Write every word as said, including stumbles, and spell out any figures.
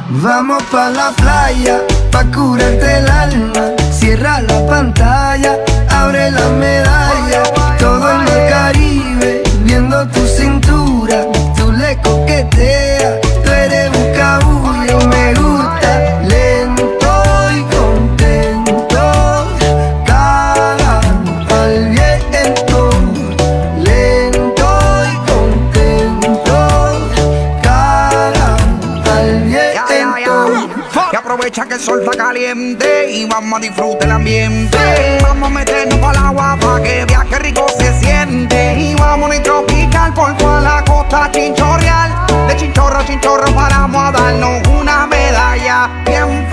Vamos pa' la playa, pa' curarte el alma. Cierra la pantalla, abre la medalla. Todo el mar Caribe, viendo tu cintura. Tú le coqueteas, tú eres buscabulla y me gusta. Lento y contento, cara al viento. Lento y contento, cara al viento. Y aprovecha que el sol está caliente y vamos a disfrutar el ambiente. Vamos a meternos para el agua pa' que veas que rico se siente. Y vamos a tropical por toda la costa chinchorreal. De chinchorro a chinchorro paramos a darnos una medalla bien